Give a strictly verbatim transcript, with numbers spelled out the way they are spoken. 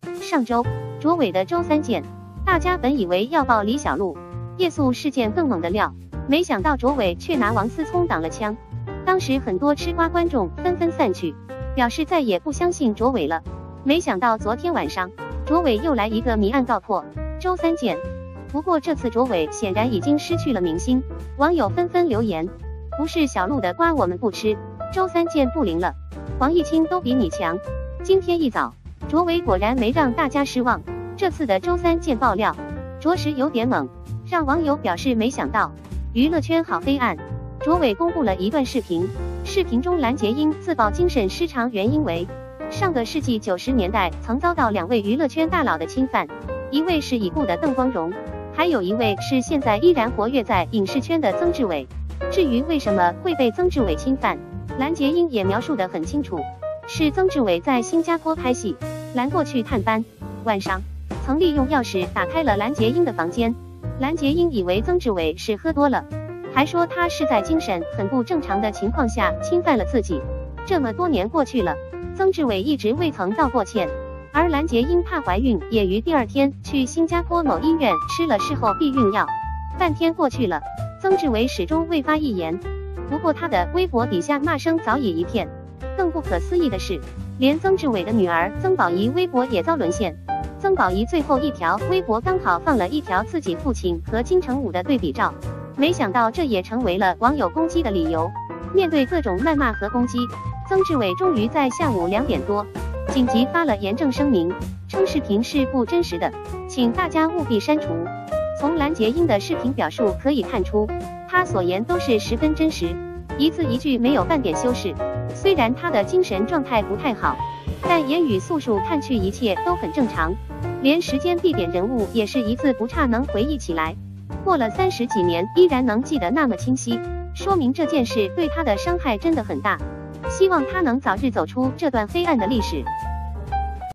上周，卓伟的周三见，大家本以为要爆李小璐、夜宿事件更猛的料，没想到卓伟却拿王思聪挡了枪。当时很多吃瓜观众纷纷散去，表示再也不相信卓伟了。没想到昨天晚上，卓伟又来一个谜案告破，周三见。不过这次卓伟显然已经失去了明星，网友纷纷留言：不是小璐的瓜我们不吃，周三见不灵了，黄毅清都比你强。今天一早，卓伟果然没让大家失望，这次的周三见爆料着实有点猛，让网友表示没想到娱乐圈好黑暗。卓伟公布了一段视频，视频中蓝洁瑛自曝精神失常原因为上个世纪九十年代曾遭到两位娱乐圈大佬的侵犯，一位是已故的邓光荣，还有一位是现在依然活跃在影视圈的曾志伟。至于为什么会被曾志伟侵犯，蓝洁瑛也描述得很清楚，是曾志伟在新加坡拍戏，蓝过去探班，晚上曾利用钥匙打开了蓝洁瑛的房间。蓝洁瑛以为曾志伟是喝多了，还说他是在精神很不正常的情况下侵犯了自己。这么多年过去了，曾志伟一直未曾道过歉，而蓝洁瑛怕怀孕，也于第二天去新加坡某医院吃了事后避孕药。半天过去了，曾志伟始终未发一言。不过他的微博底下骂声早已一片。更不可思议的是，连曾志伟的女儿曾宝仪微博也遭沦陷。曾宝仪最后一条微博刚好放了一条自己父亲和金城武的对比照，没想到这也成为了网友攻击的理由。面对各种谩骂和攻击，曾志伟终于在下午两点多紧急发了严正声明，称视频是不真实的，请大家务必删除。从蓝洁瑛的视频表述可以看出，她所言都是十分真实，一字一句没有半点修饰。虽然她的精神状态不太好，但言语诉述看去一切都很正常，连时间地点人物也是一字不差能回忆起来。过了三十几年依然能记得那么清晰，说明这件事对她的伤害真的很大。希望她能早日走出这段黑暗的历史。